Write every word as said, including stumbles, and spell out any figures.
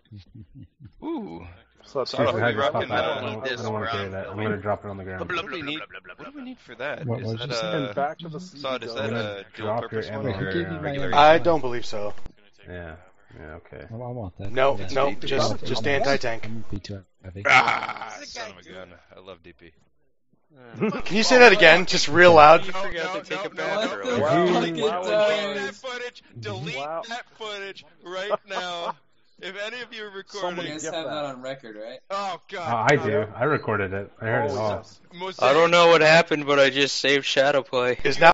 Ooh. So that's So how we we rocking rock that. that. I don't need this I don't want to carry around that. I'm filming. going to drop it on the ground. What do we need? What do we need for that? What- Is what that did you say? a And back to the sea. Sod? Is we that go. a dual drop purpose your one ammo Wait, who or gave you my regular? ammo? I don't believe so. Yeah. Yeah, okay. I, I want that. No, Yeah. no, D P. just just anti-tank. I'm be too heavy. Ah, son of a gun. I love D P. Can you say that again, just real loud? You forgot to take a no, bath no, earlier. no, Wow. no, no, Wow. Delete that footage. Delete Wow. that footage right now. If any of you are You recording, guys Get have that. that on record, right? oh Uh, god, I do. I recorded it. I heard it Oh, all. yes. Mosaic, I don't know what happened, but I just saved Shadowplay. Is now